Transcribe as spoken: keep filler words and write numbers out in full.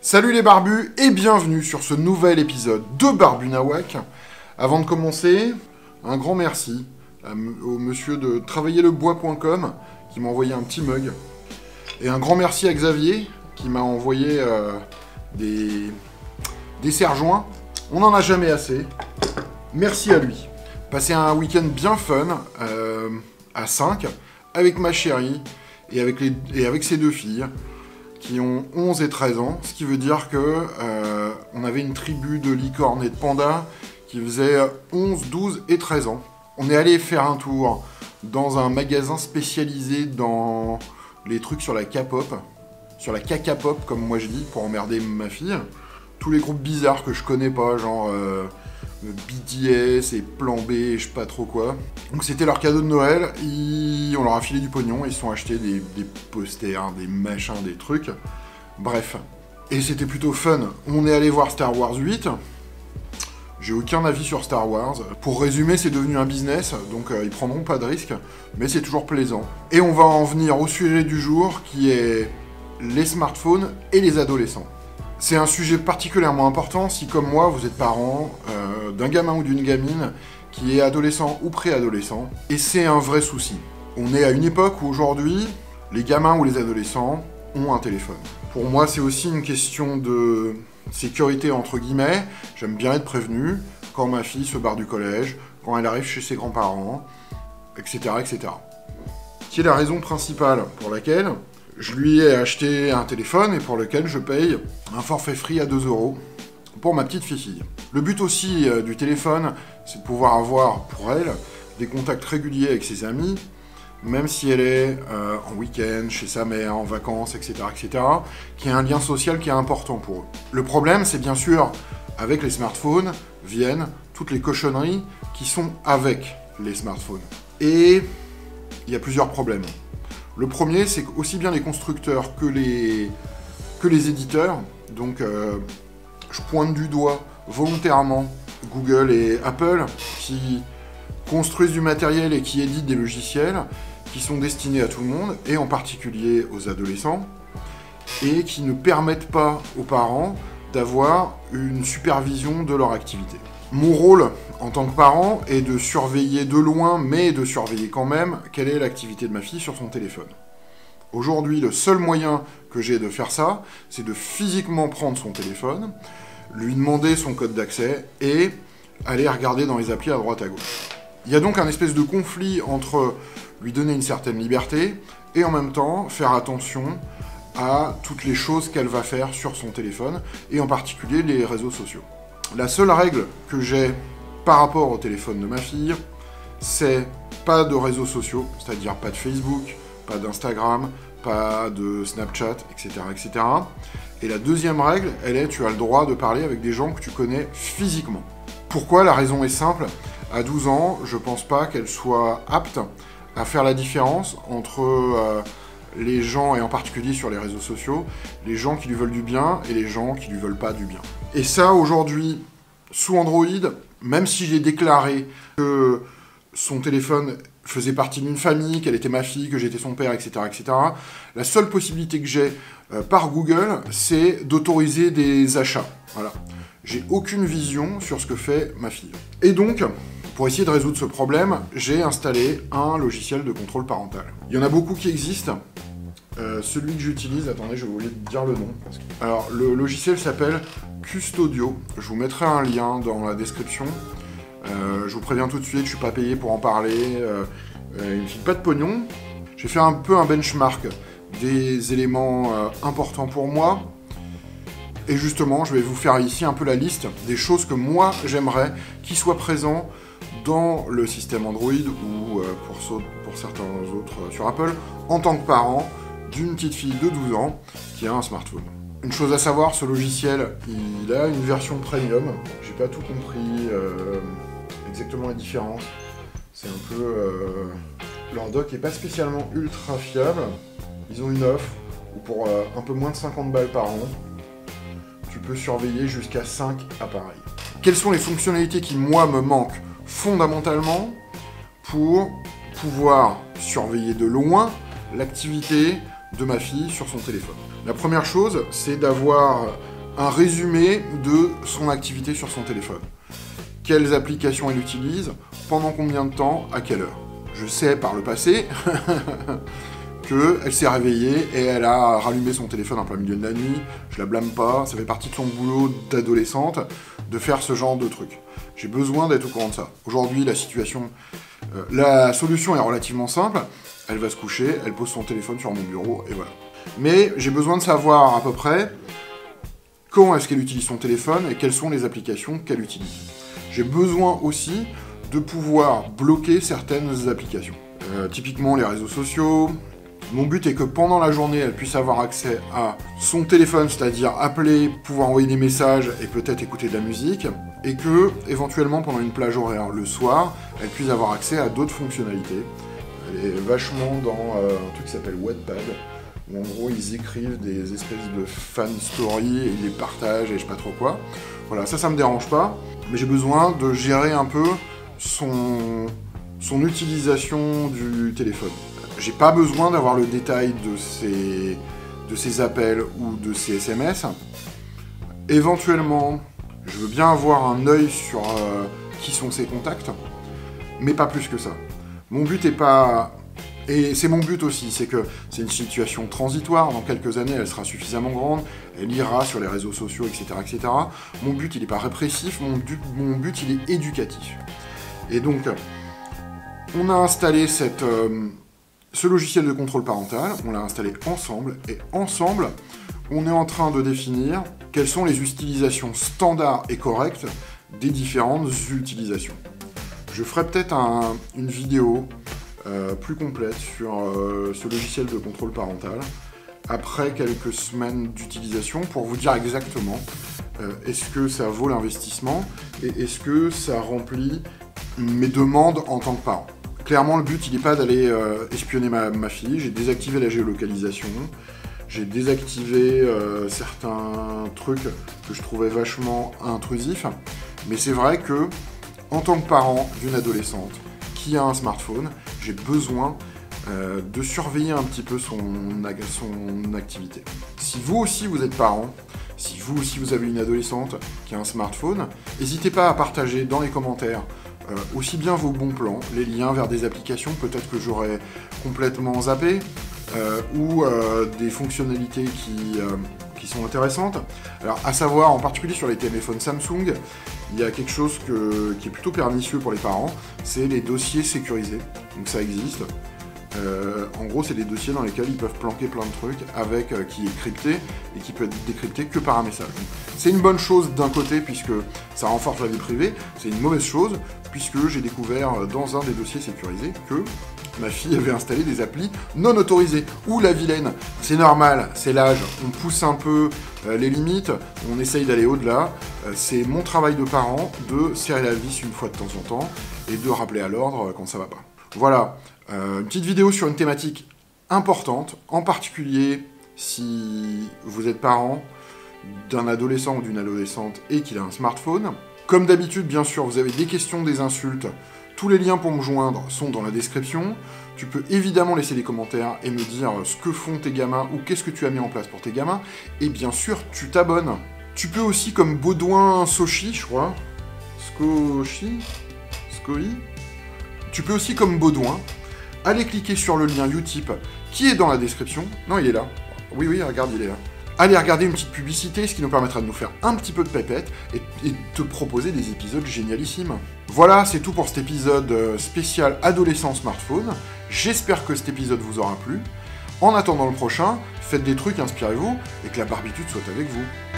Salut les barbus et bienvenue sur ce nouvel épisode de Barbu Nawak. Avant de commencer, un grand merci à m- au monsieur de travailler le bois point com qui m'a envoyé un petit mug. Et un grand merci à Xavier qui m'a envoyé euh, des, des serre-joints. On n'en a jamais assez. Merci à lui. Passez un week-end bien fun euh, à cinq avec ma chérie et avec, les, et avec ses deux filles qui ont onze et treize ans, ce qui veut dire que euh, on avait une tribu de licornes et de pandas qui faisait onze, douze et treize ans. On est allé faire un tour dans un magasin spécialisé dans les trucs sur la K-pop, sur la caca-pop comme moi je dis, pour emmerder ma fille. Tous les groupes bizarres que je connais pas, genre euh, B T S et Plan B et je sais pas trop quoi. Donc c'était leur cadeau de Noël, ils... on leur a filé du pognon, ils se sont achetés des, des posters, des machins, des trucs. Bref. Et c'était plutôt fun. On est allé voir Star Wars huit. J'ai aucun avis sur Star Wars. Pour résumer, c'est devenu un business, donc euh, ils prendront pas de risques, mais c'est toujours plaisant. Et on va en venir au sujet du jour, qui est les smartphones et les adolescents. C'est un sujet particulièrement important si, comme moi, vous êtes parent euh, d'un gamin ou d'une gamine qui est adolescent ou préadolescent, et c'est un vrai souci. On est à une époque où aujourd'hui, les gamins ou les adolescents ont un téléphone. Pour moi, c'est aussi une question de sécurité entre guillemets. J'aime bien être prévenu quand ma fille se barre du collège, quand elle arrive chez ses grands-parents, et cetera, et cetera. Qui est la raison principale pour laquelle je lui ai acheté un téléphone et pour lequel je paye un forfait free à deux euros pour ma petite fille. Le but aussi euh, du téléphone, c'est de pouvoir avoir pour elle des contacts réguliers avec ses amis, même si elle est euh, en week-end, chez sa mère, en vacances, et cetera, et cetera, qu'il y a un lien social qui est important pour eux. Le problème, c'est bien sûr, avec les smartphones, viennent toutes les cochonneries qui sont avec les smartphones. Et il y a plusieurs problèmes. Le premier, c'est qu'aussi bien les constructeurs que les, que les éditeurs, donc euh, je pointe du doigt volontairement Google et Apple, qui construisent du matériel et qui éditent des logiciels qui sont destinés à tout le monde, et en particulier aux adolescents, et qui ne permettent pas aux parents d'avoir une supervision de leur activité. Mon rôle en tant que parent est de surveiller de loin, mais de surveiller quand même, quelle est l'activité de ma fille sur son téléphone. Aujourd'hui, le seul moyen que j'ai de faire ça, c'est de physiquement prendre son téléphone, lui demander son code d'accès et aller regarder dans les applis à droite à gauche. Il y a donc un espèce de conflit entre lui donner une certaine liberté et en même temps faire attention à toutes les choses qu'elle va faire sur son téléphone, et en particulier les réseaux sociaux. La seule règle que j'ai par rapport au téléphone de ma fille, c'est pas de réseaux sociaux, c'est-à-dire pas de Facebook, pas d'Instagram, pas de Snapchat, et cetera, et cetera. Et la deuxième règle, elle est, tu as le droit de parler avec des gens que tu connais physiquement. Pourquoi ? La raison est simple. À douze ans, je pense pas qu'elle soit apte à faire la différence entre euh, les gens, et en particulier sur les réseaux sociaux, les gens qui lui veulent du bien et les gens qui lui veulent pas du bien. Et ça, aujourd'hui, sous Android, même si j'ai déclaré que son téléphone faisait partie d'une famille, qu'elle était ma fille, que j'étais son père, et cetera, et cetera, la seule possibilité que j'ai euh, par Google, c'est d'autoriser des achats. Voilà. J'ai aucune vision sur ce que fait ma fille. Et donc, pour essayer de résoudre ce problème, j'ai installé un logiciel de contrôle parental. Il y en a beaucoup qui existent. Euh, celui que j'utilise, attendez, je vais vous dire le nom. Parce que... Alors, le logiciel s'appelle Custodio. Je vous mettrai un lien dans la description. Euh, je vous préviens tout de suite, je suis pas payé pour en parler. Euh, euh, il me file pas de pognon. J'ai fait un peu un benchmark des éléments euh, importants pour moi. Et justement, je vais vous faire ici un peu la liste des choses que moi, j'aimerais qui soient présents dans le système Android ou euh, pour, pour certains autres euh, sur Apple, en tant que parent d'une petite fille de douze ans qui a un smartphone. Une chose à savoir, ce logiciel, il a une version premium. J'ai pas tout compris euh, exactement les différences. C'est un peu... Euh... Leur doc est pas spécialement ultra fiable. Ils ont une offre où pour euh, un peu moins de cinquante balles par an, tu peux surveiller jusqu'à cinq appareils. Quelles sont les fonctionnalités qui, moi, me manquent fondamentalement pour pouvoir surveiller de loin l'activité de ma fille sur son téléphone? La première chose, c'est d'avoir un résumé de son activité sur son téléphone. Quelles applications elle utilise, pendant combien de temps, à quelle heure. Je sais par le passé qu'elle s'est réveillée et elle a rallumé son téléphone en plein milieu de la nuit. Je la blâme pas, ça fait partie de son boulot d'adolescente de faire ce genre de truc. J'ai besoin d'être au courant de ça. Aujourd'hui, la situation, euh, la solution est relativement simple. Elle va se coucher, elle pose son téléphone sur mon bureau et voilà. Mais j'ai besoin de savoir à peu près comment est-ce qu'elle utilise son téléphone et quelles sont les applications qu'elle utilise. J'ai besoin aussi de pouvoir bloquer certaines applications. Euh, typiquement les réseaux sociaux. Mon but est que pendant la journée, elle puisse avoir accès à son téléphone, c'est-à-dire appeler, pouvoir envoyer des messages et peut-être écouter de la musique, et que, éventuellement, pendant une plage horaire le soir, elle puisse avoir accès à d'autres fonctionnalités. Elle est vachement dans euh, un truc qui s'appelle Wattpad, où en gros ils écrivent des espèces de fan stories et ils les partagent et je sais pas trop quoi. Voilà, ça, ça me dérange pas, mais j'ai besoin de gérer un peu son, son utilisation du téléphone. J'ai pas besoin d'avoir le détail de ses, de ses appels ou de ses S M S. Éventuellement, je veux bien avoir un œil sur euh, qui sont ses contacts, mais pas plus que ça. Mon but est pas... Et c'est mon but aussi, c'est que c'est une situation transitoire. Dans quelques années, elle sera suffisamment grande, elle ira sur les réseaux sociaux, et cetera, et cetera. Mon but, il n'est pas répressif, mon but, mon but, il est éducatif. Et donc, on a installé cette... Euh, Ce logiciel de contrôle parental, on l'a installé ensemble, et ensemble, on est en train de définir quelles sont les utilisations standards et correctes des différentes utilisations. Je ferai peut-être un, une vidéo euh, plus complète sur euh, ce logiciel de contrôle parental, après quelques semaines d'utilisation, pour vous dire exactement euh, est-ce que ça vaut l'investissement, et est-ce que ça remplit mes demandes en tant que parent. Clairement, le but, il n'est pas d'aller euh, espionner ma, ma fille. J'ai désactivé la géolocalisation. J'ai désactivé euh, certains trucs que je trouvais vachement intrusifs. Mais c'est vrai que, en tant que parent d'une adolescente qui a un smartphone, j'ai besoin euh, de surveiller un petit peu son, son activité. Si vous aussi, vous êtes parent, si vous aussi, vous avez une adolescente qui a un smartphone, n'hésitez pas à partager dans les commentaires Euh, aussi bien vos bons plans, les liens vers des applications, peut-être que j'aurais complètement zappé, euh, ou euh, des fonctionnalités qui, euh, qui sont intéressantes. Alors, à savoir, en particulier sur les téléphones Samsung, il y a quelque chose que, qui est plutôt pernicieux pour les parents, c'est les dossiers sécurisés. Donc ça existe. Euh, en gros, c'est des dossiers dans lesquels ils peuvent planquer plein de trucs, avec euh, qui est crypté, et qui peut être décrypté que par un message. C'est une bonne chose d'un côté, puisque ça renforce la vie privée, c'est une mauvaise chose, puisque j'ai découvert dans un des dossiers sécurisés que ma fille avait installé des applis non autorisées. Ouh la vilaine! C'est normal, c'est l'âge, on pousse un peu euh, les limites, on essaye d'aller au-delà. Euh, c'est mon travail de parent de serrer la vis une fois de temps en temps, et de rappeler à l'ordre quand ça va pas. Voilà, euh, une petite vidéo sur une thématique importante, en particulier si vous êtes parent d'un adolescent ou d'une adolescente et qu'il a un smartphone. Comme d'habitude, bien sûr, vous avez des questions, des insultes, tous les liens pour me joindre sont dans la description. Tu peux évidemment laisser des commentaires et me dire ce que font tes gamins ou qu'est-ce que tu as mis en place pour tes gamins. Et bien sûr, tu t'abonnes. Tu peux aussi, comme Baudouin Sochi, je crois, Skochi, Skoi, tu peux aussi, comme Baudouin, aller cliquer sur le lien Utip qui est dans la description. Non, il est là. Oui, oui, regarde, il est là. Allez regarder une petite publicité, ce qui nous permettra de nous faire un petit peu de pépette et, et de te proposer des épisodes génialissimes. Voilà, c'est tout pour cet épisode spécial adolescent smartphone. J'espère que cet épisode vous aura plu. En attendant le prochain, faites des trucs, inspirez-vous, et que la barbitude soit avec vous.